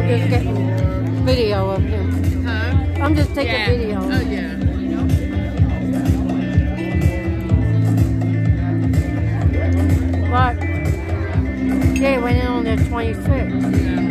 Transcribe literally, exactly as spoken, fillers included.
just getting video of him. Huh? I'm just taking Yeah. video. Oh, yeah. But, yeah, he went in on the twenty-sixth. Yeah.